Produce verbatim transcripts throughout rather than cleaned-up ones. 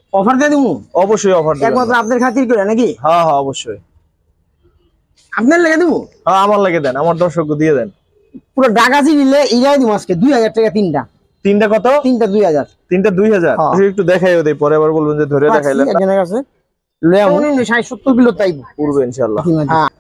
Offer দিয়ে দিমু অবশ্যই অফার দিবেন একমাত্র আপনার খাতির করে নাকি হ্যাঁ হ্যাঁ অবশ্যই আপনার লাগে দিমু হ্যাঁ আমার লাগে দেন আমার দর্শককে দিয়ে দেন পুরো ডাকাজি নিলে ইরাই দিমু আজকে দুই হাজার টাকা তিনটা তিনটা কত তিনটা দুই হাজার তিনটা দুই হাজার একটু দেখাইও দেই পরে আবার বলবেন যে ধরে দেখাইলেন না একজনের কাছে লয়া উনি ষাট সত্তর কিলো তাইবো পূর্বে ইনশাআল্লাহ হ্যাঁ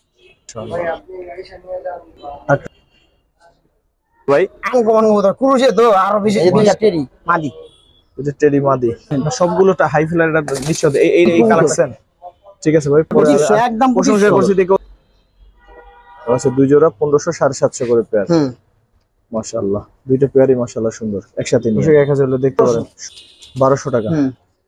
ভাই আনকমন কবুতর কুরুশে তো আরো বেশি টেরি মাদি এটা টেডি মাদি সবগুলোটা হাই ফ্লাইটার নিশ্চয় এই এই এই কালেকশন ঠিক আছে ভাই পরে একদম প্রশংসা করছি দেখো আছে দুই জোড়া পনেরোশো সাড়ে সাতশো করে পেয়ার হুম মাশাআল্লাহ দুইটা পেয়ারই মাশাআল্লাহ সুন্দর একসাথে নিয়ে এক হাজার হলে দেখতে পারেন বারোশো টাকা হুম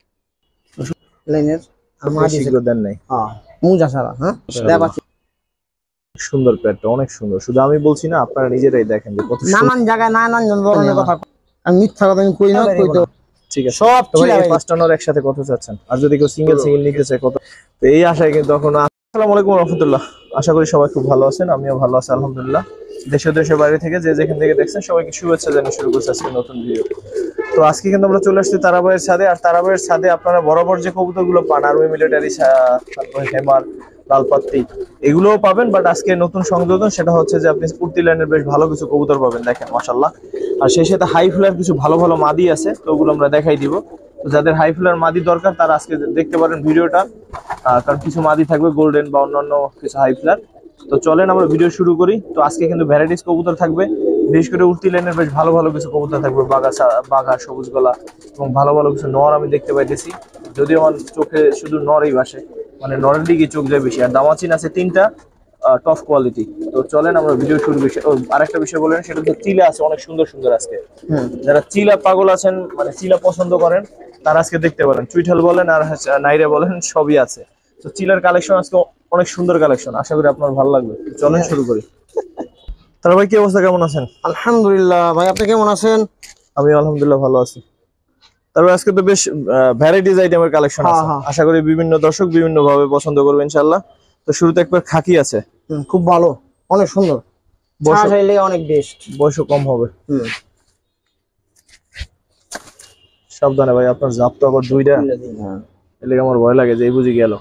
লাইনের আমাদের শীঘ্র দেন নাই হ্যাঁ মুজা সারা হ্যাঁ দেবা সুন্দর পেয়ারটা অনেক সুন্দর শুধু আমি বলছি না আপনারা নিজেরাই দেখেন যে কত নানান জায়গায় নানান ধরনের কথা আমি মিথ্যা কথা আমি কই না কই তো ঠিক আছে সব এই পাঁচটা নর একসাথে কত চাচ্ছেন আর যদি কেউ সিঙ্গেল সিঙ্গেল নিতে চায় কত তো এই আশায় কিন্তু তখন আসসালামু আলাইকুম রাহমাতুল্লাহ আশা করি সবাই খুব ভালো আছেন আমিও ভালো আছি আলহামদুলিল্লাহ দেশে দেশের বাইরে থেকে যে যেখান থেকে দেখছেন সবাইকে শুভেচ্ছা জানিয়ে শুরু করছি আজকে নতুন ভিডিও তো আজকে কিন্তু আমরা চলে আসছি তারাবাইয়ের ছাদে আর তারাবাইয়ের ছাদে আপনারা বরাবর যে কবুতরগুলো পান আর্মি মিলিটারি তারপরে হেমার লালপাত্তি এগুলোও পাবেন বাট আজকে নতুন সংযোজন সেটা হচ্ছে যে আপনি কুর্তি লাইনের বেশ ভালো কিছু কবুতর পাবেন দেখেন মাশাআল্লাহ আর সেই সাথে হাই ফ্লার কিছু ভালো ভালো মাদি আছে তো ওগুলো আমরা দেখাই দিব তো যাদের হাই ফ্লার মাদি দরকার তারা আজকে দেখতে পারেন ভিডিওটা কারণ কিছু মাদি থাকবে গোল্ডেন বা অন্যান্য কিছু হাই ফ্লার তো চলেন আমরা ভিডিও শুরু করি তো আজকে কিন্তু ভ্যারাইটিস কবুতর থাকবে বিশেষ করে উর্তি লাইনের বেশ ভালো ভালো কিছু কবুতর থাকবে বাঘা বাঘা সবুজ গলা এবং ভালো ভালো কিছু নর আমি দেখতে পাইতেছি যদিও আমার চোখে শুধু নরই ভাসে মানে নরের দিকে চোখ যায় বেশি আর দামাচিন আছে তিনটা টপ কোয়ালিটি তো চলেন আমরা ভিডিও শুরু করি আরেকটা বিষয় বলেন সেটা হচ্ছে চিলা আছে অনেক সুন্দর সুন্দর আজকে যারা চিলা পাগল আছেন মানে চিলা পছন্দ করেন তারা আজকে দেখতে পারেন চুইঠাল বলেন আর নাইরে বলেন সবই আছে তো চিলার কালেকশন আজকে অনেক সুন্দর কালেকশন আশা করি আপনার ভালো লাগবে চলেন শুরু করি তার ভাই কি অবস্থা কেমন আছেন আলহামদুলিল্লাহ ভাই আপনি কেমন আছেন আমি আলহামদুলিল্লাহ ভালো আছি তারপর আজকে তো বেশ ভ্যারাইটিস আইটেমের কালেকশন আছে আশা করি বিভিন্ন দর্শক বিভিন্ন ভাবে পছন্দ করবে ইনশাআল্লাহ তো শুরুতে একবার খাকি আছে খুব ভালো অনেক সুন্দর বয়স হইলে অনেক বেস্ট বয়সও কম হবে হুম সাবধানে ভাই আপনার জাপ তো আবার দুইটা এলে আমার ভয় লাগে যে এই বুঝি গেল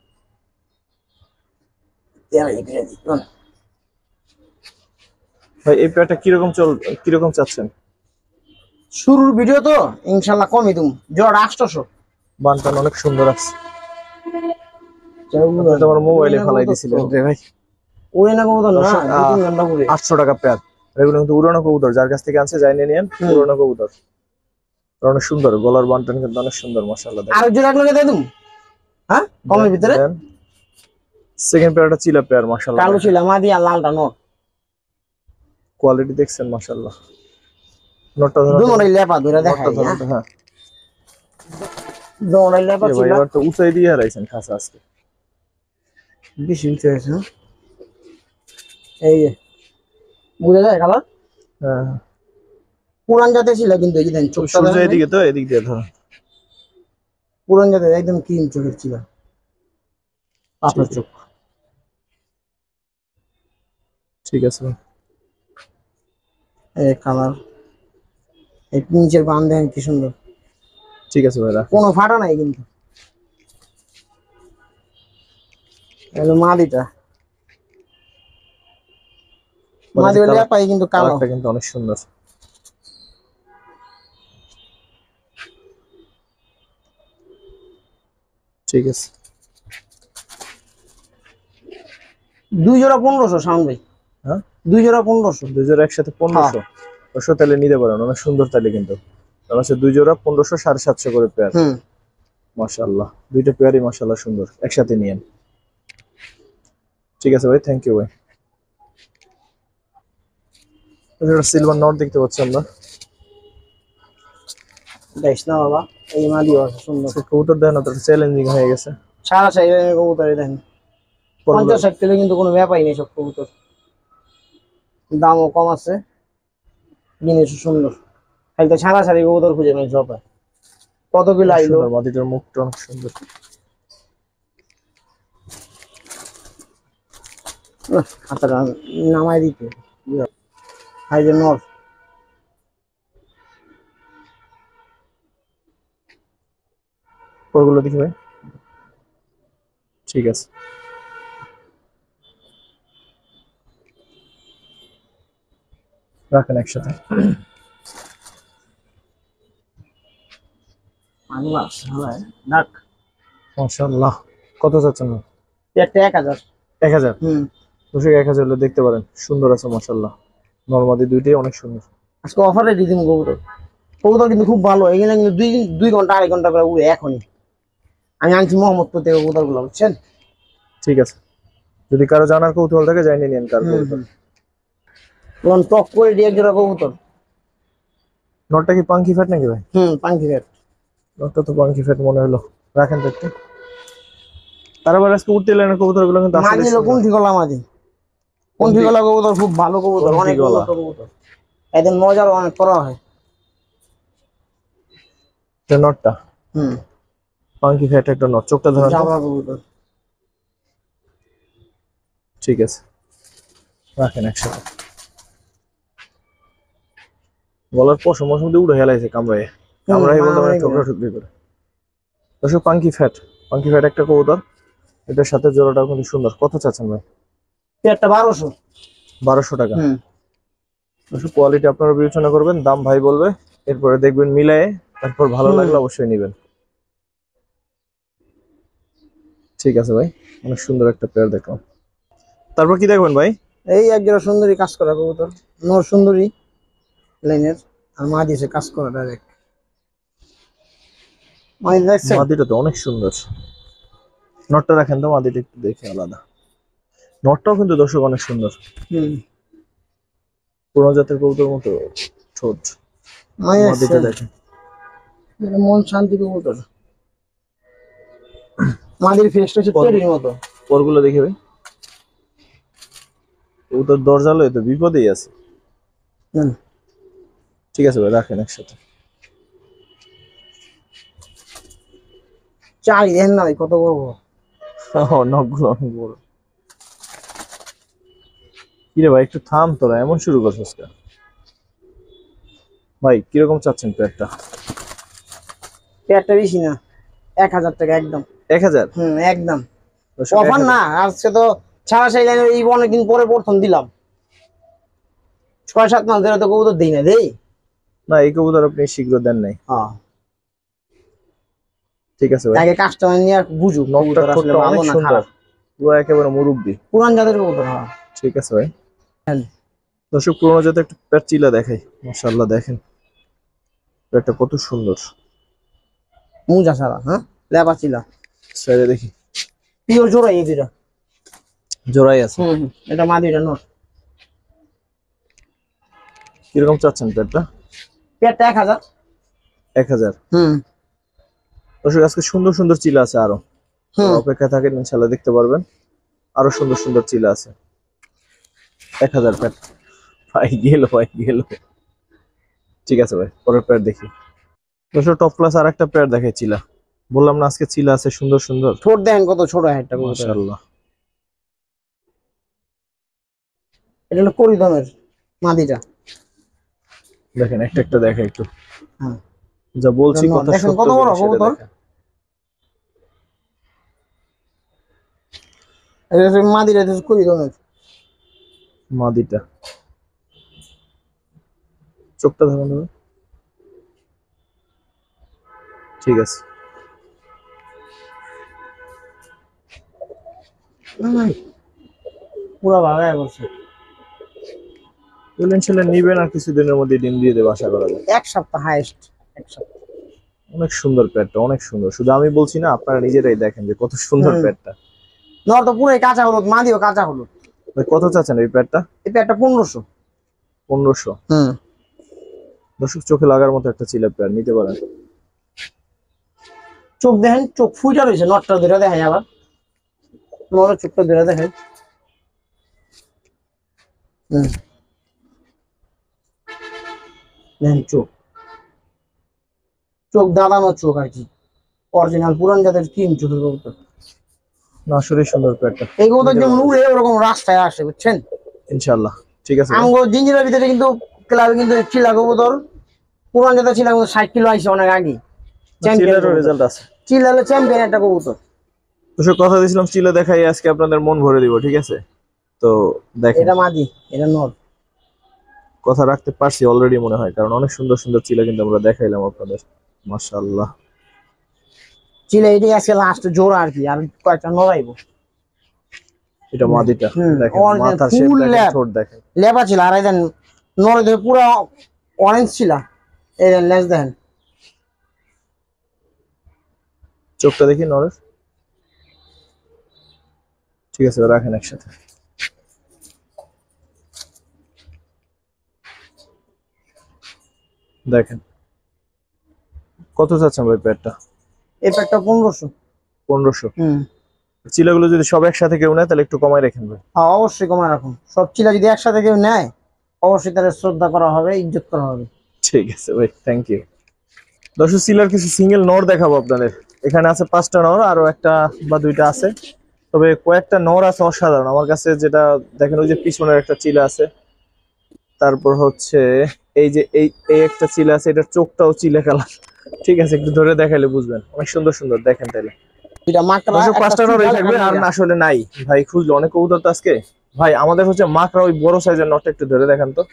ভাই এই পেয়ারটা কিরকম চল কিরকম চাচ্ছেন শুরুর ভিডিও তো ইনশাআল্লাহ কমই দিম জোড়া আটশো বানটান অনেক সুন্দর আছে তোমার মোবাইলে ফেলাই দিছিলেন রে ভাই উড়ে না কবুতর না তিন ঘন্টা পুরে আটশো টাকা পেয়ার এগুলো কিন্তু উড়ানো কবুতর যার কাছ থেকে আনছে যাই নিয়ে নেন উড়ানো কবুতর অনেক সুন্দর গলার বানটান কিন্তু অনেক সুন্দর মাশাআল্লাহ আর জোড়া লাগে দিয়ে দিম হ্যাঁ কমের ভিতরে সেকেন্ড পেয়ারটা চিলা পেয়ার মাশাআল্লাহ কালো চিলা মাদি আর লালটা নর কোয়ালিটি দেখছেন মাশাআল্লাহ নটটা ধরো দুমড়াই লেপা ধরে দেখাই হ্যাঁ দুমড়াই লেপা চিলা এবার তো উঁচাই দিয়ে হারাইছেন খাসা আজকে বেশি উঁচু হয়েছে এই বুঝা যায় কালার হ্যাঁ পুরান জাতের ছিল কিন্তু এই দেন চোখটা সূর্য এদিকে তো এদিক দিয়ে ধরো পুরান জাতের একদম ক্রিম চোখের ছিল আপনার চোখ ঠিক আছে এই কালার এই নিচের বান দেন কি সুন্দর ঠিক আছে ভাইরা কোনো ফাটা নাই কিন্তু এই মাদিটা মাদি বলে পাই কিন্তু কালোটা কিন্তু অনেক সুন্দর ঠিক আছে দুই জোড়া পনেরোশো সাউন্ড ভাই হ্যাঁ দুই জোড়া পনেরোশো দুই জোড়া একসাথে পনেরোশো ওশো তাহলে নিতে পারেন অনেক সুন্দর তাহলে কিন্তু তার আছে দুই জোড়া পনেরোশো সাড়ে সাতশো করে পেয়ার হুম মাশাআল্লাহ দুইটা পেয়ারই মাশাআল্লাহ সুন্দর একসাথে নিয়েন ঠিক আছে ভাই থ্যাংক ইউ ভাই এটা সিলভার নট দেখতে পাচ্ছি আমরা দেখ না বাবা এই মাদিও আছে সুন্দর কবুতর দেন না তো চ্যালেঞ্জিং হয়ে গেছে সারা সাইড কবুতর দেন পঞ্চাশ ষাট কিলো কিন্তু কোনো ব্যাপারই নেই সব কবুতর দামও কম আছে জিনিস সুন্দর খালি তো সারা সারি কবুতর খুঁজে নেই সব কত কিলো আইলো মাদিটার মুখটা অনেক সুন্দর হাতটা নামাই দিতে হাই যে নর পরগুলো দেখি ভাই। ঠিক আছে, রাখেন একসাথে। মাশাআল্লাহ, কত চাচ্ছেন? এক হাজার। এক হাজার। হুম, দর্শক এক হাজার হলে দেখতে পারেন, সুন্দর আছে মাশাআল্লাহ। নরমাদি দুইটাই অনেক সুন্দর। আজকে অফারে দিয়ে দিন কবুতর। কবুতর কিন্তু খুব ভালো, এখানে কিন্তু দুই দুই ঘন্টা আড়াই ঘন্টা করে উড়ে এখনই। আমি আনছি মোহাম্মদপুর থেকে কবুতর গুলো, বুঝছেন? ঠিক আছে, যদি কারো জানার কৌতূহল থাকে জানিয়ে নিন কার কবুতর। তখন টক করে দিয়ে একজোড়া কবুতর। নটটা কি পাঙ্কি ফ্যাট নাকি ভাই? হুম, পাঙ্কি রেট। নটটা তো পাঙ্কি ফ্যাট মনে হলো, রাখেন তো একটু। তারপর আজকে উঠতে এলেন কবুতর গুলো কিন্তু আসলে মাঝি কোন ঠিকলা মাঝি, কোন ঠিকলা কবুতর খুব ভালো কবুতর, অনেক কোনঠিগলা? উন্নত কবুতর, এদের মজার অনেক করা হয়। এটা নটটা হুম, পাঙ্কি ফ্যাট একটা নট, চোখটা ধরা। জাবা কবুতর। ঠিক আছে, রাখেন একসাথে। গলার পশম মশম দিয়ে উড়ে হেলাইছে কামড়ায়, কামড়াই বলতে মানে ঠোকরা ঠুকরি করে। দর্শক পাঙ্কি ফ্যাট, পাঙ্কি ফ্যাট একটা কবুতর, এটার সাথে জোড়াটাও কিন্তু সুন্দর। কত চাচ্ছেন ভাই? একটা বারোশো। বারোশো টাকা। হুম, দর্শক কোয়ালিটি আপনারা বিবেচনা করবেন, দাম ভাই বলবে, এরপরে দেখবেন মিলায়ে, তারপর ভালো লাগলে অবশ্যই নেবেন। ঠিক আছে ভাই, অনেক সুন্দর একটা পেয়ার দেখলাম। তারপর কি দেখবেন ভাই? এই একজোড়া সুন্দরী কাজ করা কবুতর, নর সুন্দরী লাইনের, আর মা দিয়েছে কাজ করা ডাইরেক্ট। মাদি দেখছেন? মাদিটা তো অনেক সুন্দর। নটটা রাখেন তো, মাদিটা একটু দেখে আলাদা। নটটাও কিন্তু দর্শক অনেক সুন্দর, হুম, পুরনো জাতের কবুতর মতো ঠোঁট। মাদিটা দেখেন, মন শান্তি কবুতর। মাদির ফেসটা হচ্ছে টেরির মতো। পরগুলো দেখে ভাই, কবুতর দরজালো, তো বিপদেই আছে। হুম, ঠিক আছে ভাই, রাখেন একসাথে। চাই দেখেন না ভাই কত বড় বড়। নখগুলো অনেক বড়। কিরে ভাই, একটু থাম তোরা, এমন শুরু করছিস কেন ভাই? কিরকম চাচ্ছেন পেয়ারটা? পেয়ারটা বেশি না, এক হাজার টাকা একদম। এক হাজার? হুম, একদম দর্শক, এক অফার হাজার। না, আজকে তো ছাড়া সেই লাইনের এই অনেকদিন পরে প্রথম দিলাম। ছয় সাত মাস ধরে তো কবুতর দিই না, দেই না, এই কবুতর আপনি শীঘ্র দেন নাই। হ্যাঁ, ঠিক আছে ভাই, আগে কাস্টমার নিয়ে বুঝুক নকটা কবুতর আসলে ঠোঁটটা ভালো অনেক না সুন্দর, খারাপ। পুরো একেবারে মুরব্বি, পুরান জাতের কবুতর। হ্যাঁ, ঠিক আছে ভাই। দর্শক পুরোনো জাতের একটা পেয়ার চিলা দেখাই, মাশাআল্লাহ দেখেন পেয়ারটা কত সুন্দর। মুজা ছাড়া, হ্যাঁ লেবা চিলা, সাইডে দেখি, পিওর জোড়াই এই দুইটা। জোড়াই আছে। হুম, এটা মাদিটা নর। কিরকম চাচ্ছেন পেয়ারটা? পেয়ারটা এক হাজার। এক হাজার। হুম দর্শক আজকে সুন্দর সুন্দর চিলা আছে আরো, হুম, অপেক্ষা থাকেন, ইনশাল্লাহ দেখতে পারবেন আরো সুন্দর সুন্দর চিলা আছে। এক হাজার পেয়ার ভাই, গেল ভাই গেল। ঠিক আছে ভাই, পরের পেয়ার দেখি। দর্শক টপ ক্লাস আর একটা পেয়ার দেখাই চিলা, বললাম না আজকে চিলা আছে সুন্দর সুন্দর। ঠোঁট দেখেন কত ছোট একটা কবুতর। মাশাআল্লাহ, এটা হলো করিদমের মাদিটা। দেখেন একটা একটা দেখা একটু, হ্যাঁ, যা বলছি ধন্যবাদ। কথা দেখেন সত্য কত বড় কিনা সেটা কবুতর। দেখেন। এটা হচ্ছে মাদিটা, এটা হচ্ছে করিদমের। মাদিটা চোখটা ধরেন দেবে। ঠিক আছে, পুরা ভাগায় বলছে। ইনশাল্লাহ নিবেন আর কিছুদিনের মধ্যে ডিম দিয়ে দেবে আশা করা যায়। এক সপ্তাহ হাইস্ট, এক সপ্তাহ। অনেক সুন্দর পেটটা, অনেক সুন্দর, শুধু আমি বলছি না, আপনারা নিজেরাই দেখেন যে কত সুন্দর হুম। পেটটা। নর তো পুরাই কাঁচা হলুদ, মাদিও কাঁচা হলুদ। ভাই কত চাচ্ছেন এই পেটটা? এই পেয়ারটা পনেরোশো। পনেরোশো। হুম, দর্শক চোখে লাগার মতো একটা চিলা পেয়ার, নিতে পারেন। চোখ দেখেন, চোখ ফুইটা রয়েছে, নটটা ধরে দেখেন আবার, তোমার চোখটা ধরে দেখেন। হুম, দেখেন চোখ, চোখ দাঁড়ানো চোখ আর কি, অরিজিনাল পুরান জাতের তিন চোখের কবুতর। না আসলে সুন্দর পেটটা, এই কবুতর যেমন উড়ে ওরকম রাস্তায় আসে, বুঝছেন? ইনশাআল্লাহ। ঠিক আছে ভাই। আমগো জিঞ্জিরার ভিতরে কিন্তু ক্লাবে কিন্তু চিলা কবুতর পুরান জাতের ছিল, ষাট কিলো আইসে অনেক আগে। চিলারও রেজাল্ট আছে। চিলা হলো চ্যাম্পিয়ন একটা কবুতর। দর্শক কথা দিয়েছিলাম চিলা দেখাই আজকে আপনাদের মন ভরে দিব, ঠিক আছে? তো দেখেন এটা মাদি, এটা নর। কথা রাখতে পারছি অলরেডি মনে হয়, কারণ অনেক সুন্দর সুন্দর চিলা কিন্তু আমরা দেখাইলাম আপনাদের। মাশাআল্লাহ চিলা এটাই আজকে লাস্ট জোড়া আর কি, আর কয়েকটা নরাইবো। এটা মাদিটা দেখেন, Original মাথার শেপ full দেখেন, lap। ঠোঁট দেখেন, লেবা ছিল। আর এই দেন নরে দেখে পুরো অরেঞ্জ ছিল। এই দেন লেজ দেখেন, চোখটা দেখি নরের। ঠিক আছে রাখেন একসাথে। দেখেন কত চাচ্ছেন ভাই পেয়ারটা? এই প্যাকটা পনেরোশো। পনেরোশো। হুম, চিলাগুলো যদি সব একসাথে কেউ নেয় তাহলে একটু কমাই রাখেন ভাই। হ্যাঁ অবশ্যই কমায় রাখুন। সব চিলা যদি একসাথে কেউ নেয় অবশ্যই তাদের শ্রদ্ধা করা হবে, ইজ্জত করা হবে। ঠিক আছে ভাই, থ্যাংক ইউ। দর্শক চিলার কিছু সিঙ্গেল নর দেখাবো আপনাদের। এখানে আছে পাঁচটা নর, আরো একটা বা দুইটা আছে, তবে কয়েকটা নর আছে অসাধারণ আমার কাছে। যেটা দেখেন ওই যে পিছনের একটা চিলা আছে, তারপর হচ্ছে এই যে এই এই একটা চিলা আছে, এটার চোখটাও চিলা কালার। ঠিক আছে একটু ধরে দেখাইলে বুঝবেন, অনেক সুন্দর সুন্দর দেখেন। তাইলে এটা মাকড়া দর্শক পাঁচটা নর একটা থাকবে, আর চিলা। আসলে নাই ভাই, খুঁজলো অনেক কবুতর তো আজকে। ভাই আমাদের হচ্ছে মাকড়া ওই বড় সাইজের নটটা একটু ধরে দেখান তো।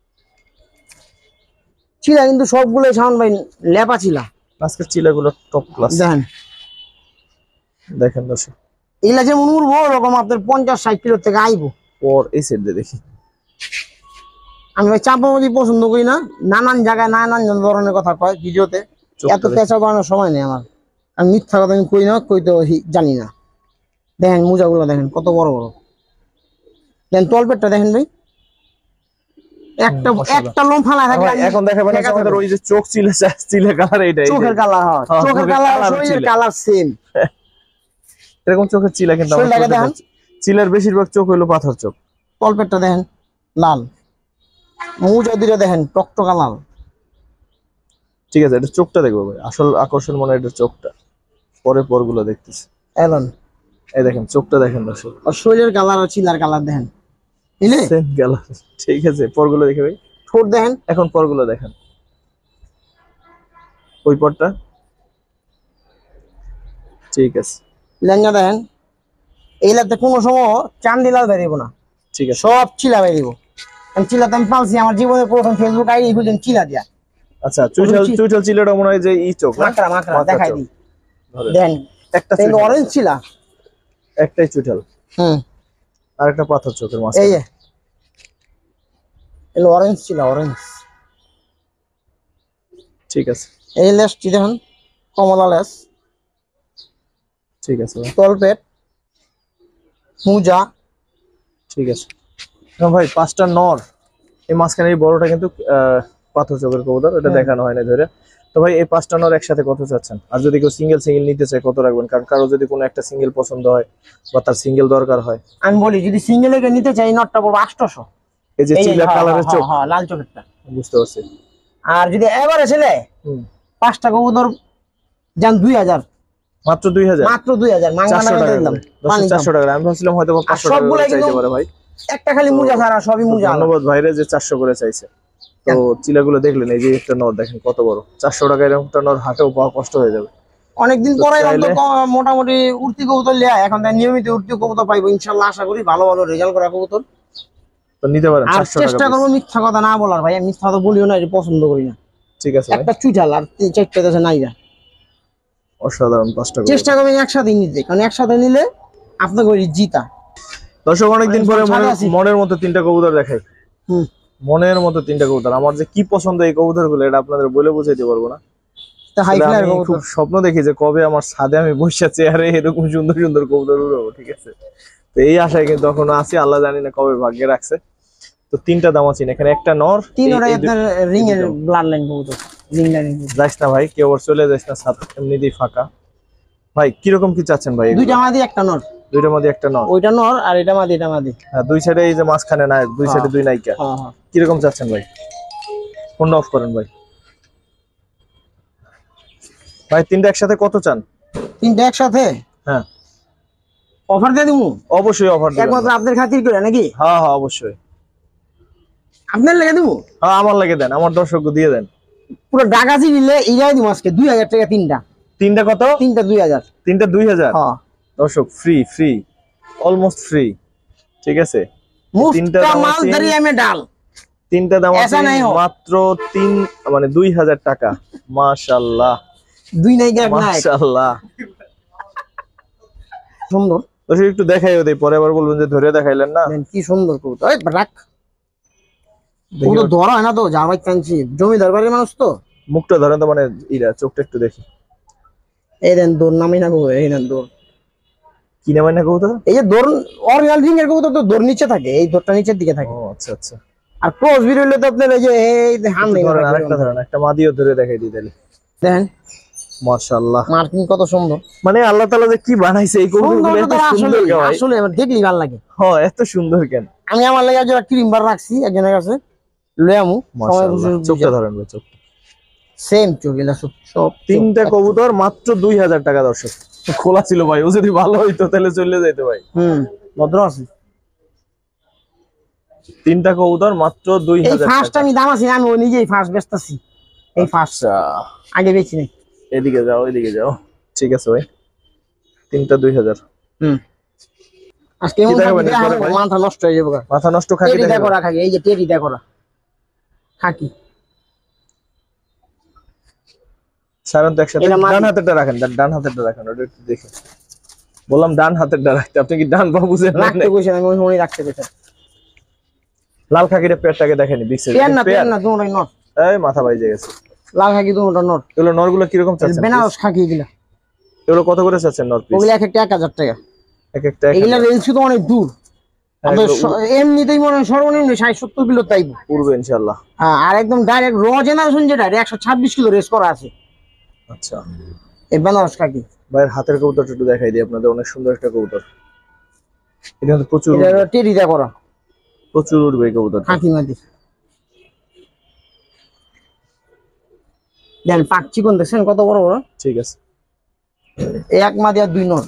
চিলা কিন্তু সবগুলোই সাউন্ড ভাই লেপা চিলা। আজকের চিলাগুলো টপ ক্লাস দেখেন দেখেন দর্শক। এগুলা যেমন উড়বো ওরকম আপনার পঞ্চাশ ষাট কিলো থেকে আইবো। পর এই সেট দিয়ে দেখি। আমি ভাই চাপাবাজি পছন্দ করি না, নানান জায়গায় নানান ধরনের কথা কয় ভিডিওতে। চোখটা এত পেঁচা বানানোর সময় নেই আমার। আমি মিথ্যা কথা আমি কই না, কই তো জানি না। দেখেন মোজাগুলো দেখেন কত বড় বড়। দেখেন তলপেটটা দেখেন ভাই, একটা একটা লোম ফালা থাকলে ভাই এখন দেখাবেন হচ্ছে আমাদের ওই যে চোখ চিলে চিলে কালার, এইটা চোখের কালার হয়, হ্যাঁ, চোখের চোখের কালার colour শরীরের ছিল। Colour same. এরকম চোখের চিলা কিন্তু আমরা শরীরটাকে চোখে দেখান। দেখছি। চিলার বেশিরভাগ চোখ হলো পাথর চোখ। তলপেটটা দেখেন লাল, মোজা দুটো দেখেন টকটকা লাল। ঠিক আছে এটা চোখটা দেখবো ভাই, আসল আকর্ষণ মনে হয় এটা চোখটা, পরে পরগুলো দেখতেছি। এলন এই দেখেন চোখটা দেখেন দর্শক, আর শরীরের কালার আর চিলার কালার দেখেন, বুঝলে? Same colour. ঠিক আছে পরগুলো দেখে ভাই, ঠোঁট দেখেন, এখন পরগুলো দেখেন। ওই পরটা ঠিক আছে, লেঞ্জা দেখেন। এইলাতে কোনো সময় চান্দি লাল বেরিয়েবো না, ঠিক আছে সব চিলা বেরিয়েবো। আমি চিলাতে আমি পালছি আমার জীবনে প্রথম ফেসবুক আইডি খুঁজেন চিলা দিয়া। আচ্ছা চুইটাল চুইটাল চিলাটা মনে হয় যে ই চোখ না? মাকড়া মাকড়া মাকড়া দেখাই চোখ। দিই ধরেন। দেন, একটা কিন্তু চুইটাল, অরেঞ্জ চিলা। একটাই চুইটাল, হুম আর একটা পাথর চোখের এই মাঝখানে। যে এলো অরেঞ্জ চিলা, অরেঞ্জ। ঠিক আছে এই লেসটি দেখুন কমলা লেস, ঠিক আছে ভাই। তলপেট, মুজা। ঠিক আছে এখন ভাই পাঁচটা নর, এই মাঝখানে এই বড়টা কিন্তু আহ, পাথর চোখের কবুতর, এটা দেখানো হয় না ধরে। তো ভাই এই পাঁচটা নর একসাথে কত চাচ্ছেন? আর যদি কেউ সিঙ্গেল সিঙ্গেল নিতে চায় কত রাখবেন? কারণ কারো যদি কোনো একটা সিঙ্গেল পছন্দ হয় বা তার সিঙ্গেল দরকার হয়। আমি বলি যদি সিঙ্গেল একে নিতে চাই নটটা পড়বো আটশোশো। এই যে চিলা কালারের চোখ, হ্যাঁ লাল চোখেরটা। বুঝতে পারছি। আর যদি এবারে ছেলে হুম পাঁচটা কবুতর যান দুই হাজার, মাত্র দুই হাজার, মাত্র দুই হাজার চারশো টাকা দিলাম। করে। চারশো টাকা আমি ভাবছিলাম হয়তো পাঁচশো টাকা সবগুলাই করে চাইতে কিন্তু পারে ভাই। একটা খালি মুজা ছাড়া সবই মুজা। ধন্যবাদ ভাইরে যে চারশো করে চাইছে। তো চিলাগুলো দেখলেন, এই যে একটা নর দেখেন কত বড়, চারশো টাকা এরকম একটা নর হাটেও পাওয়া কষ্ট হয়ে যাবে। অনেকদিন তো পরে চাইলে- মোটামুটি উঠতি কবুতর লিয়া এখন তাই নিয়মিত উঠতি কবুতর পাইবো ইনশাল্লাহ, আশা করি ভালো ভালো রেজাল্ট করা কবুতর। তো নিতে পারেন আর চারশো চেষ্টা টাকা করবো piece। মিথ্যা কথা না বলার ভাই, আমি মিথ্যা কথা বলিও না, এটা পছন্দ করি না। ঠিক আছে ভাই, একটা চুইঠাল আর তিন চারটে দেশে নাইরা অসাধারণ পাঁচটা করে। চেষ্টা করবেন একসাথে নিতে, কারণ একসাথে নিলে আপনাকে ওই জিতা। দর্শক অনেকদিন পরে আমি মনের আছি। মনের মতো তিনটা কবুতর দেখাই। হুম মনের মতো তিনটা কবুতর, আমার যে কি পছন্দ এই কবুতর গুলো এটা আপনাদের বলে বুঝাইতে পারবো না। হাই আসলে ফ্লায়ার আমি খুব কবুতর। স্বপ্ন দেখি যে কবে আমার ছাদে আমি বসে চেয়ারে এরকম সুন্দর সুন্দর কবুতর উড়াবো, ঠিক আছে? তো এই আশায় কিন্তু এখনো আছি, আল্লাহ জানি না কবে ভাগ্যে রাখছে। তো তিনটা দাম আছে এখানে, একটা নর, তিন এই- ওটাই এই দুই- আপনার রিং এর ব্লাড লাইন কবুতর, রিং লাইন। যাইস না ভাই, কেউ আবার চলে যাইস না, ছাদ এমনিতেই ফাঁকা। ভাই কিরকম কি চাচ্ছেন ভাই? এগুলো? দুইটা মাদি একটা নর, দুইটার মধ্যে একটা নর, ওইটা নর আর এটা মাদি, এটা মাদি। হ্যাঁ দুই সাইডে এই যে মাঝখানে নায়ক, দুই সাইডে দুই নায়িকা। হ্যাঁ হ্যাঁ কিরকম চাচ্ছেন ভাই? ফোনটা অফ করেন ভাই। ভাই তিনটা একসাথে কত চান? তিনটা একসাথে হ্যাঁ অফার দিয়ে দিবো অবশ্যই অফার দিবেন। একমাত্র আপনার খাতির করে নাকি? হ্যাঁ হ্যাঁ অবশ্যই, আপনার লেগে দেবো। হ্যাঁ আমার লাগে দেন, আমার দর্শক দিয়ে দেন। পুরো ডাকাজি নিলে ইরাই দিব আজকে দুই হাজার টাকা তিনটা। তিনটা কত? তিনটা দুই হাজার। তিনটা দুই হাজার। হ্যাঁ দর্শক ফ্রি ফ্রি অলমোস্ট ফ্রি, ঠিক আছে। তিনটা মুস্তা মালদারি এমে ডাল, তিনটা দাম আছে ऐसा नहीं हो। মাত্র তিন মানে দুই হাজার টাকা। মাশাআল্লাহ, দুই নাই গ্যাপ নাই, মাশাআল্লাহ সুন্দর। দর্শক একটু দেখাইও দেই, পরে আবার বলবেন যে ধরে দেখাইলেন না। দেন কি সুন্দর কবুতর, এই রাখ কবুতর ধরা হয় না তো, যা ভাই কাঞ্চি জমিদার বাড়ির মানুষ তো। মুখটা ধরেন তো, মানে ইরা চোখটা একটু দেখি। এই দেন দৌড় নামি না কবুতর, এই দেন দৌড় কি নাম না কবুতর? এই যে দৌড় অরিজিনাল রিং এর কবুতর তো দৌড় নিচে থাকে, এই দৌড়টা নিচের দিকে থাকে। ও আচ্ছা আচ্ছা। আর ক্রস বির হইলে তো আপনার এই যে এই হাম নেই। ধরেন আরেকটা ধরেন, একটা মাদিও ধরে দেখাই দিই তাহলে। দেখেন মাশাআল্লাহ, মার্কিং কত সুন্দর। মানে আল্লাহ তাআলা যে কি বানাইছে এই কবুতরগুলো, এত সুন্দর কেন ভাই? আসলে আমার দেখলেই ভালো লাগে। হ্যাঁ এত সুন্দর কেন? আমি আমার লাগে আজ ক্রিম বার রাখছি একজনের কাছে, লয়ামু মাশাআল্লাহ। চোখটা ধরেন ভাই, চোখ সেম চোখ, এলা সব সব তিনটা কবুতর মাত্র দুই হাজার টাকা। দর্শক খোলা ছিল ভাই, ও যদি ভালো হইতো তাহলে চলে যাইতো ভাই। হুম ভদ্র আছে। তিনটা কবুতর মাত্র দুই এই হাজার ফার্স্ট টাকা। আমি দাম আছি, আমি ওই নিজেই ফার্স্ট বেচতাছি। এই ফার্স্ট আগে বেচি নাই। এদিকে যাও, এদিকে যাও, ঠিক আছে ভাই। তিনটা দুই হাজার। হুম আজকে এমন মাথা নষ্ট হয়ে যাবে। মাথা নষ্ট খাকি দেখো রাখা, এই যে টেরি দেখো খাকি সারান তো একসাথে। ডান হাতেরটা রাখেন, ডান হাতেরটা রাখেন, ওটা একটু দেখে বললাম ডান হাতেরটা রাখতে। আপনি কি ডান পা বুঝেন না? রাখতে কইছেন, আমি ওই রাখতে কইছেন। লাল খাকিটা পেটটাকে দেখেনি, বিগ সাইজ পেয়ার না, পেয়ার না, দুটোই নট। এই মাথা বাইজে গেছে। লাল খাকি দুটো নট। এগুলো নরগুলো কি রকম চাচ্ছেন? বেনারস খাকি এগুলা। এগুলো কত করে চাচ্ছেন নর পিস? ওগুলা এক একটা এক হাজার টাকা। এক একটা এগুলা রেঞ্জ তো অনেক দূর। এমনিতেই মনে হয় সর্বনিম্ন ষাট সত্তর কিলো তাইব পূর্বে ইনশাআল্লাহ। হ্যাঁ আর একদম ডাইরেক্ট র জেনারেশন যেটা একশো ছাব্বিশ কিলো রেস করা আছে। আচ্ছা এই বেনারস খাকি ভাইয়ের হাতের কবুতরটা একটু দেখাই দিই আপনাদের। অনেক সুন্দর একটা কবুতর, এটা তো প্রচুর টেরিদা করা, প্রচুর উড়বে কবুতর। খাকি মাদি দেন পাক চিকন দেখছেন কত বড় বড়। ঠিক আছে, এক মাদি আর দুই নর।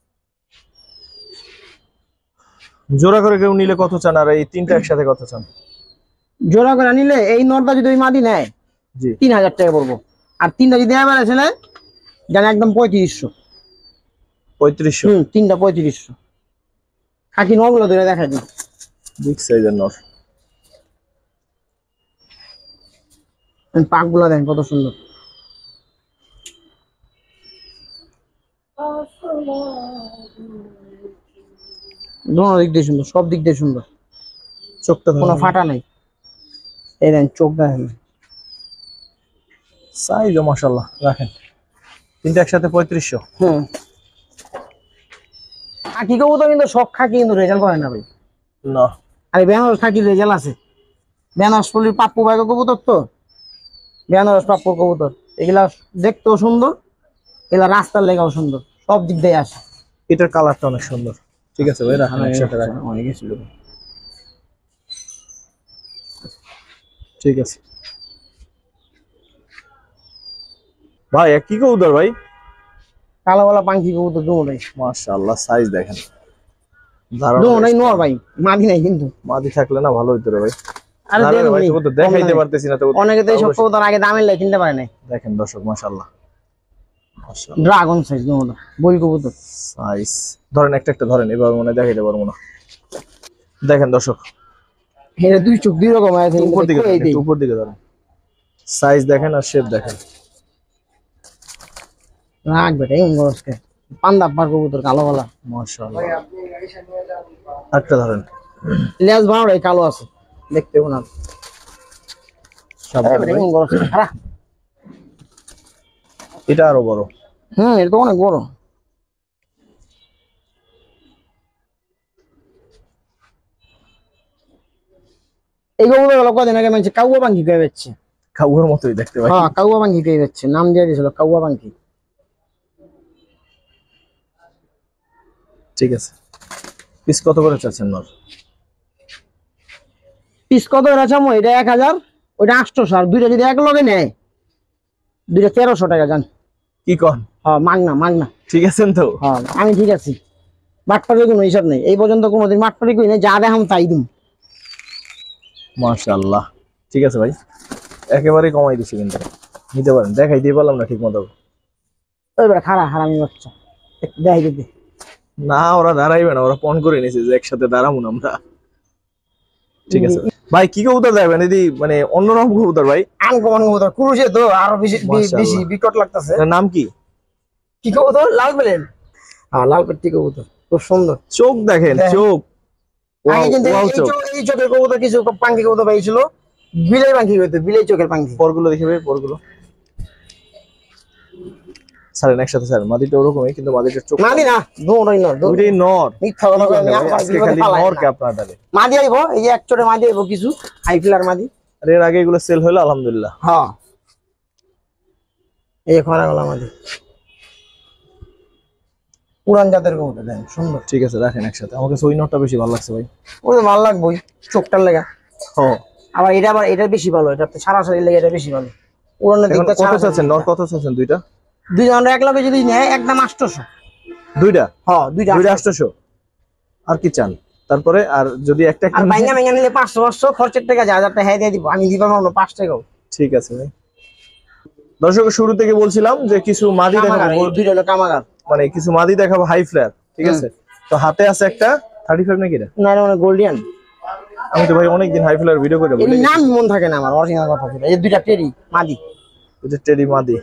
জোড়া করে কেউ নিলে কত চান, আর এই তিনটা একসাথে কত চান? জোড়া করে নিলে এই নরটা যদি ওই মাদি নেয় জি তিন হাজার টাকা পড়বো, আর তিনটা যদি এবার আছে না জান একদম পঁয়ত্রিশশো। পঁয়ত্রিশশো? হম তিনটা পঁয়ত্রিশশো। খাকি নরগুলো ধরে দেখা দিই, বিগ সাইজের নর। পাক গুলা দেন কত সুন্দর। দোনো দিক দিয়ে সুন্দর, সব দিক দিয়ে সুন্দর, চোখটা কোনো ফাটা নাই। এই দেন চোখ দেখেন, সাইজও মাশাআল্লাহ। রাখেন তিনটা একসাথে পঁয়ত্রিশশো। হুম খাকি কবুতর কিন্তু সব খাকি কিন্তু রেজাল্ট করে না ভাই। না আরে বেনারস খাকি রেজাল্ট আছে। বেনারস পল্লীর পাপ্পু ভাই কবুতর তো, বেনারস পাপ্পুর কবুতর এগুলা দেখতেও সুন্দর, এগুলা রাস্তার লেগাও সুন্দর, সব দিক দিয়ে আসে। এটার কালারটা অনেক সুন্দর। ঠিক আছে ভাই, রাখেন একসাথে রাখেন। অনেক ছিল ঠিক আছে ভাই। কি কবুতর ভাই? কালোওয়ালা পাঙ্কি কবুতর দুটোই মাশাআল্লাহ, সাইজ দেখেন, দুটোই নর ভাই, মাদি নাই কিন্তু। মাদি থাকলে না ভালো হইতো রে ভাই। আরে দেন ভাই কবুতর দেখাইতে পারতেছি না তো। অনেকে তো এইসব কবুতর আগে দামের লাই কিনতে পারে নাই। দেখেন দর্শক মাশাআল্লাহ, মাশাআল্লাহ ড্রাগন সাইজ দুটো বই কবুতর সাইজ। ধরেন একটা একটা ধরেন, এভাবে মনে দেখাইতে পারবো না। দেখেন দর্শক, এটা দুই চোখ দুই রকম আছে। উপর দিকে ধরেন, একটু উপর দিকে ধরেন, সাইজ দেখেন আর শেপ দেখেন। রাখ বেটা এমন গরসকে পান্ডা পার কবুতর কালোওয়ালা মাশাআল্লাহ। একটা ধরেন, লেজ বাড়া এই কালো আছে দেখতে না। এমন গরসকে খারাপ। এটা আরো বড়। হুম এটা তো অনেক বড়। এই কবুতর গুলো কদিন আগে মানে কাউয়া পাঙ্কি পেয়ে যাচ্ছে। কাউয়ার মতোই দেখতে ভাই। হ্যাঁ কাউয়া পাঙ্কি পেয়ে যাচ্ছে, নাম দিয়ে দিয়েছিল কাউয়া পাঙ্কি। ঠিক আছে, পিস কত করে চাচ্ছেন নর? পিস কত করে চামো? এটা এক হাজার, ওইটা আটশোশো, আর দুইটা যদি এক লগে নেয় দুইটা তেরোশো টাকা জান। কি কন? হ্যাঁ মাগনা মাগনা। ঠিক আছেন তো? হ্যাঁ আমি ঠিক আছি, বাটপাড়ির কোনো হিসাব নেই এই পর্যন্ত, কোনোদিন বাটপাড়ি করি না, যা দেখাম তাই দিম। মাশাআল্লাহ, ঠিক আছে ভাই। একেবারে কমাই দিছি কিন্তু নিতে পারেন দেখাই দিয়ে পারলাম না ঠিক মতো এবার খারা হারামি বাচ্চা দেখাই দিতে না ওরা দাঁড়াইবে না ওরা পণ করে নিয়েছে যে একসাথে দাঁড়াবো না আমরা ঠিক আছে ভাই কি কবুতর যাবেন দিদি মানে অন্যরকম কবুতর ভাই আনকমন কবুতর কুরুশে তো আরো বেশি মাশাআল্লাহ। বেশি বিকট লাগতেছে এটার নাম কি কি কবুতর লাল পেলেন হ্যাঁ লাল পেট্টি কবুতর খুব সুন্দর চোখ দেখেন দেখেন। চোখ আগে কিন্তু ওয়াও এই চোখ চোখ- এই চোখের কবুতর কিছু পাঙ্কি কবুতর পাইছিল বিলের পাঙ্কি হইতো বিলের চোখের পাঙ্কি পরগুলো দেখে ভাই পরগুলো সারেন একসাথে সারেন মাদিটা ওরকমই কিন্তু মাদিটার চোখ মাদি না দৌড়াই না দৌড় ওইটাই নর মিথ্যা কথা কই আমি ভাই, আমার আজকে বিপদে খালি ফালাই নর না। কে আপনার ডালে মাদি আইবো এই যে এক চোটে মাদি আইবো কিছু হাই ফিলার মাদি আর এর আগে এগুলো সেল হলো আলহামদুলিল্লাহ হ্যাঁ এই খরা গলা মাদি পুরান জাতের কবুতর দেন সুন্দর ঠিক আছে রাখেন একসাথে আমাকে ওই নরটা বেশি ভালো লাগছে ভাই ওই তো ভালো লাগবেই চোখটার লেগা হ্যাঁ আবার এটা আবার এটা বেশি ভালো এটা তো সারাসারি লেগে এটা বেশি ভালো পুরানের এখন দিকটা কত ছাড়া চাচ্ছেন নর কত চাচ্ছেন দুইটা দুইজন এক লগে যদি নেয় একদম আটশোশো দুইটা হ্যাঁ দুইটা দুইটা আটশোশো। আটশোশো আর কি চান তারপরে আর যদি একটা একটা আর বাইঙ্গা বাইঙ্গা নিলে পাঁচশো পাঁচশো খরচের টাকা যা হাজার টাকা হ্যাঁ দিয়ে দিব আমি দিবা পারবো পাঁচ টাকাও ঠিক আছে ভাই দর্শক শুরু থেকে বলছিলাম যে কিছু মাদি কামাগার, দেখাবো এই দুইটা হলো কামাগার মানে কিছু মাদি দেখাবো হাই ফ্লেয়ার ঠিক আছে তো হাতে আছে একটা থার্টি ফাইভ নাকি এটা না মানে গোল্ডিয়ান আমি তো ভাই অনেকদিন হাই ফ্লেয়ার ভিডিও করে এই বলি নাম মন থাকে না আমার অরিজিনাল কথা ছিল এই দুইটা টেরি মাদি এটা টেডি মাদি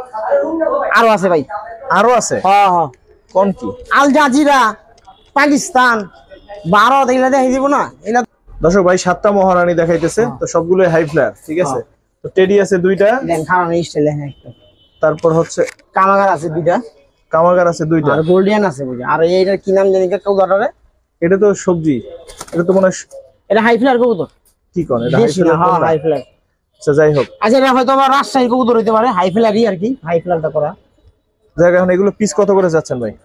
আরো আছে ভাই আরো আছে হ্যাঁ হ্যাঁ কোন কি আল জাজিরা পাকিস্তান ভারত এগুলা দেখাই দিব না এগুলা দর্শক ভাই সাতটা মহারানী দেখাইতেছে তো সবগুলো হাই ফ্লেয়ার ঠিক আছে তো টেডি আছে দুইটা দেন খাওয়ানো স্টাইল হ্যাঁ একটা তারপর হচ্ছে কামাগার আছে দুইটা কামাগার আছে দুইটা আর গোল্ডিয়ান আছে বুঝি আর এইটার কি নাম জানি কবুতরের এটা তো সবজি এটা তো মনে হয় এটা হাই ফ্লার কবুতর কি কোন এটা হাই দেশি না হ্যাঁ হাই ফ্লার আচ্ছা যাই হোক আচ্ছা এটা হয়তো আবার রাজশাহীর কবুতর হইতে পারে হাই ফ্লারই আর কি হাই ফ্লারটা করা যাই হোক, এখন এগুলো পিস কত করে যাচ্ছেন ভাই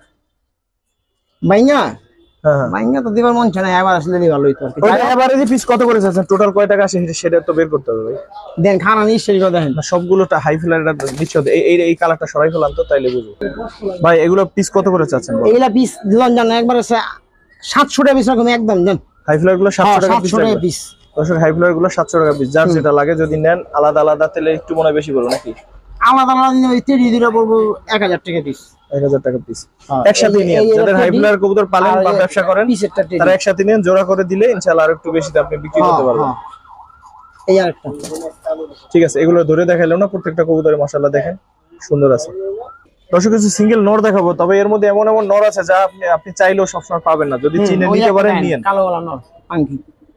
বাইঙ্গা হ্যাঁ হ্যাঁ বাইঙ্গা তো দিবার মন চায় না এবার আসলে ভালো হইতো আর কি ওইটা এভারেজে পিস কত করে যাচ্ছেন টোটাল কয় টাকা আসে সেটা তো বের করতে হবে ভাই দেন খানা নিশ্চয়ই করে দেখেন না সবগুলোটা হাই ফ্লেয়ারটা নিশ্চয় এই এই এই কালারটা সরাই ফেলান তো তাইলে বুঝবো ভাই এগুলো পিস কত করে চাচ্ছেন বল এইগুলা পিস দিলাম জানো একবার সাতশো টাকা পিস রকম একদম জান হাই ফ্লেয়ার গুলো সাতশো টাকা পিস সাতশো টাকা পিস দর্শক হাই ফ্লেয়ার গুলো সাতশো টাকা পিস যার যেটা লাগে যদি নেন আলাদা আলাদা তাহলে একটু মনে হয় বেশি পড়বে নাকি আলাদা আলাদা দিলে ওই তেরি দুটা পড়বো এক হাজার টাকা পিস এক হাজার টাকা পিস হ্যাঁ, একসাথে এই যে- নিয়ে এই যে যাদের হাই টেডি, ফ্লেয়ার কবুতর পালেন আর বা এই ব্যবসা করেন পিসেরটা টেডি। তারা একসাথে নিয়ে জোড়া করে দিলে ইনশাআল্লাহ আর একটু বেশিতে আপনি বিক্রি করতে হ্যাঁ, পারবেন হ্যাঁ। এই আরেকটা ঠিক আছে এগুলো ধরে দেখাইলাম না প্রত্যেকটা কবুতরের মাশাআল্লাহ দেখেন সুন্দর আছে দর্শক কিছু সিঙ্গেল নর দেখাবো তবে এর মধ্যে এমন এমন নর আছে যা আপনি আপনি চাইলেও সবসময় পাবেন না যদি চিনে ওই নিতে একটা পারেন দেন, নিয়েন কালো গলা নর পাঙ্কি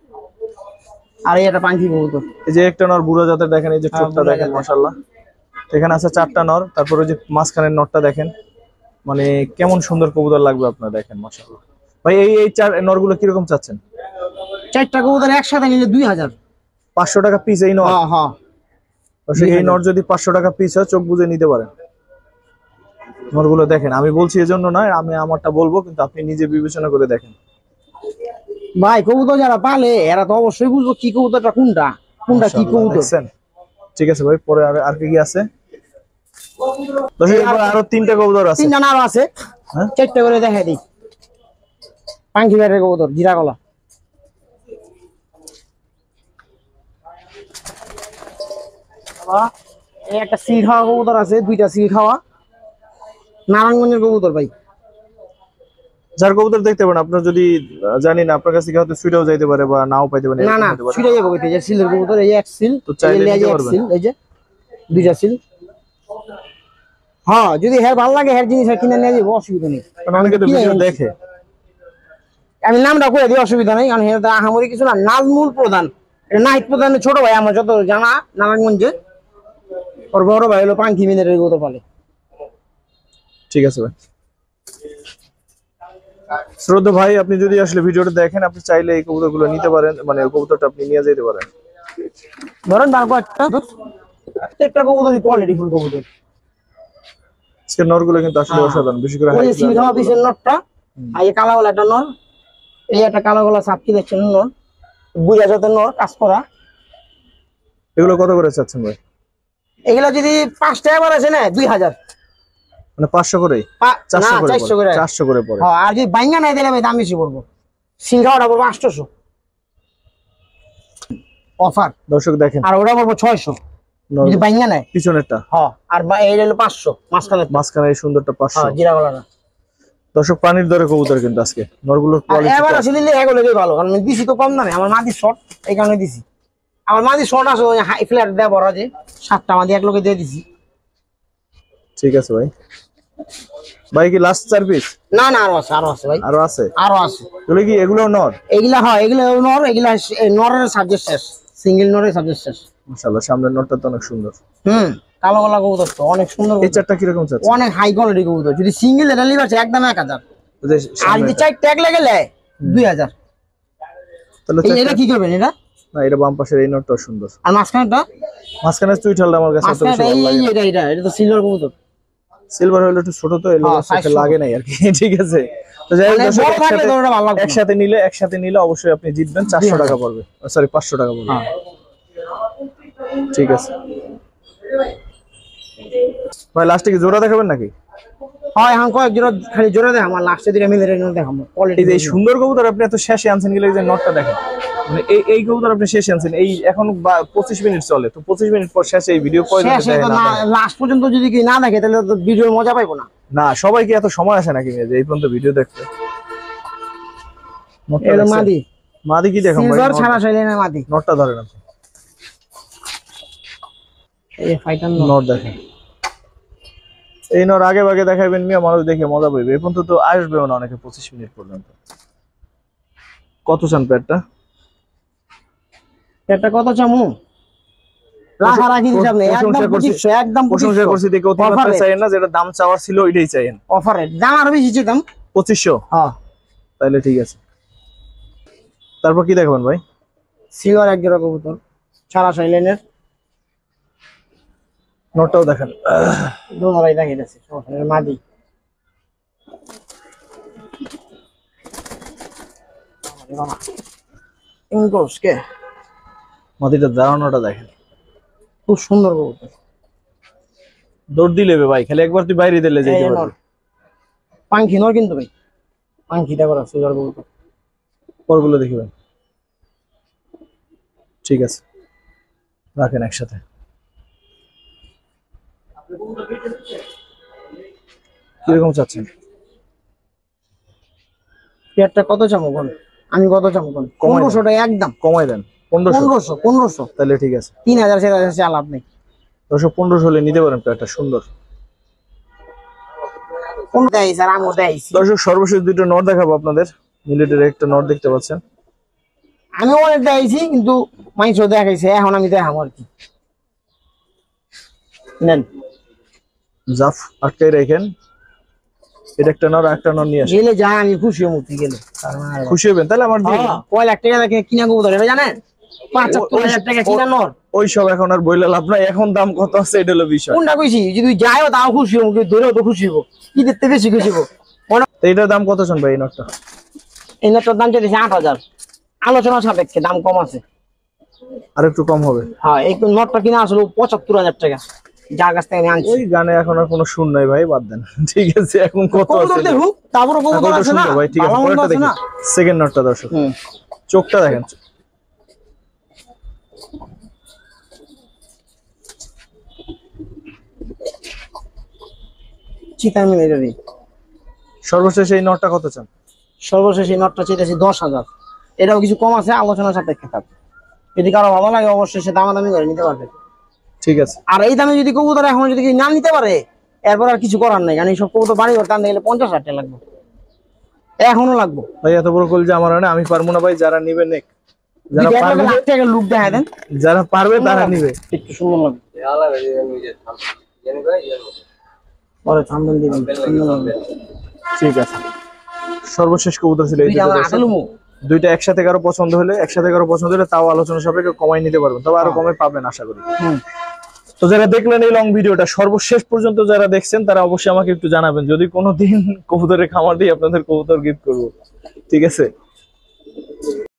আর এই একটা পাঙ্কি কবুতর এই যে একটা নর বুড়ো জাতের দেখেন এই যে হ্যাঁ, চোখটা বুড়ো দেখেন জাতের। মাশাআল্লাহ এখানে আছে চারটা নর তারপর ওই যে মাঝখানের নরটা দেখেন মানে কেমন সুন্দর কবুতর লাগবে আপনার দেখেন মাশাআল্লাহ ভাই এই এই চার নরগুলো কিরকম চাচ্ছেন চারটা কবুতর একসাথে নিলে দুই হাজার পাঁচশো টাকা পিস এই নর হ্যাঁ হ্যাঁ দর্শক, এই নর যদি পাঁচশো টাকা পিস হয় চোখ বুঝে নিতে পারেন নরগুলো দেখেন আমি বলছি এজন্য নয় আমি আমারটা বলবো কিন্তু আপনি নিজে বিবেচনা করে দেখেন ভাই কবুতর যারা পালে এরা তো অবশ্যই বুঝবো কি কবুতরটা কোনটা কোনটা কি মাশাআল্লাহ, কবুতর দেখছেন? ঠিক আছে ভাই পরে আর আর কি কি আছে দর্শক, এরপর আরো তিনটা কবুতর আছে তিনটা নাম আছে হ্যাঁ? চারটা করে দেখাই দিই পাঙ্কি ব্যাটের কবুতর জিরা গলা বাবা, এই একটা সিল খাওয়া কবুতর আছে দুইটা সিল খাওয়া নারায়ণগঞ্জের কবুতর ভাই যার কবুতর দেখতে পারেন আপনার যদি আহ, জানি না আপনার কাছ থেকে হয়তো সুইটাও যাইতে পারে বা নাও পাইতে পারে না না এরকম হতে পারে। ছুটে যাবো কইতে যে সিলের কবুতর এই যে এক সিল তো চাইলে এই যে নিতে এক পারবেন। সিল এই যে দুইটা সিল হ্যাঁ যদি হ্যাঁ ভালো লাগে হ্যাঁ জিনিস কিনে নিয়ে যাবো অসুবিধা নেই কারণ অনেকে তো কিনে ভিডিও আনছি। দেখে আমি নামটা করে দিই অসুবিধা নেই কারণ এটা আহামরি কিছু না নাজমুল প্রধান এটা নাহিদ প্রধানের ছোট ভাই আমার যত জানা নারায়ণগঞ্জে ওর বড় ভাই হলো পাঙ্কি মিনারের গত পালে ঠিক আছে ভাই শ্রদ্ধা ভাই আপনি যদি আসলে ভিডিওটা দেখেন আপনি চাইলে এই কবুতরগুলো নিতে পারেন মানে ওই কবুতরটা আপনি নিয়ে যেতে পারেন ধরেন তারপর একটা একটা কবুতর কোয়ালিটি ফুল কবুতর আজকের নরগুলো কিন্তু আসলে অসাধারণ বিশেষ করে ওই high সিল class- খাওয়া পিসের নটটা আর এই কালা গলা একটা নর এই একটা কালা গলা সাপকি দেখছেন নর বুঝা যত নর কাজ করা এগুলো কত করে চাচ্ছেন ভাই এগুলা যদি পাঁচ টাকা করে আছে না দুই হাজার মানে পাঁচশো করে পা- না চারশো করে চারশো করে পড়ে, চারশো করে পড়ে হ্যাঁ, আর যদি বাইঙ্গা নাই দিলে ভাই দাম বেশি পড়বো সিল খাওয়াটা পড়বো আটশোশো অফার দর্শক দেখেন আর ওটা পড়বো ছয়শো যদি বাইঙ্গা নেয় পিছনেরটা হ্যাঁ, আর বা এই হলো পাঁচশো, মাঝখানে মাঝখানে এই সুন্দরটা পাঁচশো। হ্যাঁ জিরা গলা না। দর্শক পানির দরে কবুতর কিন্তু আজকে নরগুলোর আর কোয়ালিটি এবার আসলে দিলে এগুলো ভালো, কারণ আমি দিছি তো কম দামে, আমার মাদি শর্ট এই কারণে দিছি। আমার মাদি শর্ট আছে ওই হাই ফ্ল্যাট দেয়া বড় যে সাতটা মাদি এক লোকে দিয়ে দিছি। ঠিক আছে ভাই। ভাই কি লাস্ট চার পিস? না না আরো আছে, আরো আছে ভাই, আরো আছে, আরো আছে। এগুলো কি এগুলো নর? এগুলা হয়, এগুলা নর, এগুলা নরের সাবজেক্ট শেষ, সিঙ্গেল নরের সাবজেক্ট শেষ। মাশাআল্লাহ সামনের নরটা তো অনেক সুন্দর। হুম, কালো গলা কবুতর তো অনেক সুন্দর। এই চারটা কি রকম চাচ্ছে? অনেক হাই কোয়ালিটি কবুতর। যদি সিঙ্গেল এটা লিভার আছে একদম এক হাজার, আর যদি চার ট্যাগ লাগে দুই হাজার। তাহলে এটা কি করবেন? এটা না, এটা বাম পাশের এই নটটা সুন্দর। আর মাঝখানেটা? মাঝখানে চুইঠালটা আমার কাছে এত বেশি ভালো লাগে। এটা এটা এটা তো সিলভার কবুতর। সিলভার হলো একটু ছোট তো, এলো সাথে লাগে নাই আর কি। ঠিক আছে, তো যাই হোক দর্শক একসাথে একসাথে নিলে একসাথে নিলে অবশ্যই আপনি জিতবেন। চারশো টাকা পড়বে, সরি পাঁচশো টাকা পড়বে। ঠিক আছে ভাই, লাস্টে কি জোড়া দেখাবেন নাকি? হয় এখন কয়েক জোড়া খালি জোড়া দেখ, আমার লাস্টে দুইটা মিলে রেখে দেখাবো কোয়ালিটি। এই যে সুন্দর কবুতর আপনি এত শেষে আনছেন, গেলে যে নটটা দেখেন, মানে এই এই কবুতর আপনি শেষে আনছেন, এই এখন পঁচিশ মিনিট চলে, তো পঁচিশ মিনিট পর শেষে এই ভিডিও কয় শেষে তো না, লাস্ট পর্যন্ত যদি কি না দেখে তাহলে তো ভিডিওর মজা পাইবো না। না সবাই কি এত সময় আসে নাকি যে এই পর্যন্ত ভিডিও দেখতে? এলো মাদি, মাদি কি দেখাম ভাই? সিলভার ছাড়া শাইলেনের মাদি। নটটা ধরেন আপনি, এই ফাইটার নট দেখেন। এই নর আগে ভাগে দেখাবেন মিয়া, মানুষ দেখে মজা পাইবে। এই পর্যন্ত তো আসবেও না অনেকে পঁচিশ মিনিট পর্যন্ত। কত চান পেটটা? পেটটা কত চামু? রাখা রাখি হিসাব নেই, একদম পঁচিশশো, একদম প্রশংসা করছি দেখে অতিমাত্রা চাইেন না, যেটা দাম চাওয়ার ছিল ওইটাই চাইেন। অফারে দাম আরো বেশি দাম পঁচিশশো। হ্যাঁ তাহলে ঠিক আছে। তারপর কি দেখাবেন ভাই? সিলভার এক জোড়া কবুতর ছাড়া শাইলেনের, নটটাও দেখেন। দোনোটাই দেখাই যাচ্ছে মাদি। মাদিটা দাঁড়ানোটা দেখেন, খুব সুন্দর কবুতর। দৌড় দিলে ভাই, খালি একবার তুই বাইরে দিলে যাইতে পারবি। পাঙ্খি নর কিন্তু ভাই, পাঙ্খিটা করা সিলভার কবুতর। পরগুলো দেখিবেন। ঠিক আছে, রাখেন একসাথে। কিরকম চাচ্ছেন? পেটটা কত চামো কোন? আমি কত চামো কোন? পনেরোশো টাকা একদম কমাই দেন। পনেরোশো পনেরোশো তাহলে ঠিক আছে। তিন হাজার সেটা চাল আপনি দশশো পনেরোশো হলে নিতে পারেন, পেটটা সুন্দর। দর্শক সর্বশেষ দুটো নট দেখাবো আপনাদের। মিলিটারি একটা নট দেখতে পাচ্ছেন, আমি অনেক দেখাইছি কিন্তু মাইন্স দেখাইছে, এখন আমি দেখাবো আর কি। নেন জাফ আটকাই রাখেন। এটা একটা নর, একটা নর নিয়ে আসেন। গেলে যা আমি খুশি হমুতি গেলে খুশি হবেন তাহলে আমার দিয়ে কয় লাখ টাকা দেখে কিনা কবুতর এটা জানেন? পাঁচ হাজার টাকা কিনা নর। ওই সব এখন আর বইলে লাভ নাই, এখন দাম কত আছে এটা হলো বিষয়। কোনটা কইছি যদি যায়ও তাও খুশি হবো, ধরেও তো খুশি হবো, কি দেখতে বেশি খুশি হবো। এটার দাম কত চান ভাই এই নটটা? এই নটটার দাম চাইছে আট হাজার, আলোচনা সাপেক্ষে দাম কম আছে, আর একটু কম হবে। হ্যাঁ এই নটটা কিনা আসলে পঁচাত্তর হাজার টাকা, যার কাছ থেকে আমি আনছি। ওই গানে এখন আর কোনো সুর নাই ভাই, বাদ দেন। ঠিক আছে, এখন কত আছে দেখুন, তারপরে কবুতর আছে না ভাই। ঠিক আছে, পরেরটা দেখুন। সেকেন্ড নটটা দর্শক, চোখটা দেখেন। চিতার মিলে সর্বশেষ এই নটটা কত চান? সর্বশেষ এই নটটা চাইতেছি দশ হাজার, এটাও কিছু কম আছে, আলোচনা সাপেক্ষে থাকবে। যদি কারো ভালো লাগে অবশ্যই সে দামাদামি করে নিতে পারবে। ঠিক আছে, আর এই দামে যদি কবুতর এখন যদি না নিতে পারে, এরপর আর কিছু করার নাই, কারণ এইসব কবুতর বাড়ি ঘর টানতে গেলে পঞ্চাশ হাজার টাকা লাগবে, এখনো লাগবে ভাই। এত বড় কল যে আমার না, আমি পারবো না ভাই। যারা নিবে নেক, যারা পারবে টাকা লুক দেখায় দেন, যারা পারবে তারা নিবে। একটু সুন্দর লাগবে। পরে থাম্বনেল দিবেন, সুন্দর লাগবে। ঠিক আছে, সর্বশেষ কবুতর ছিল এই দুটো। দুইটা একসাথে কারো পছন্দ হলে, একসাথে কারো পছন্দ হলে তাও আলোচনা সাপেক্ষে কমাই নিতে পারবেন, তবে আরো কমে পাবেন আশা করি। তো যারা দেখলেন এই লং ভিডিওটা সর্বশেষ পর্যন্ত যারা দেখছেন, তারা অবশ্যই আমাকে একটু জানাবেন, যদি কোনোদিন কবুতরের খামার দিয়ে আপনাদের কবুতর গিফট করবো। ঠিক আছে।